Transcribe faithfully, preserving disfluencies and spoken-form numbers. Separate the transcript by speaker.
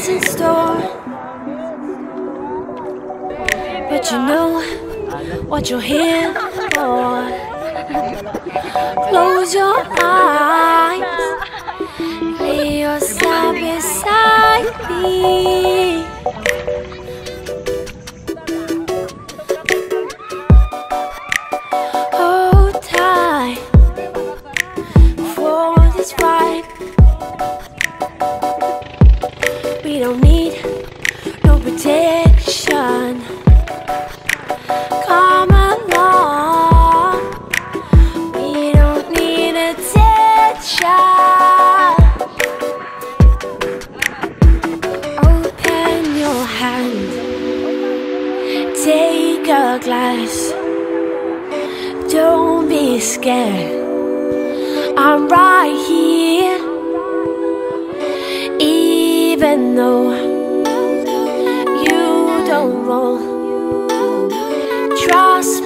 Speaker 1: what's in store, but you know what you're here for. Close your eyes, lay yourself beside me. Hold tight for this ride. We don't need no protection. Come along, we don't need attention. Open your hand, take a glass. Don't be scared, I'm right here. Even though you don't roll, trust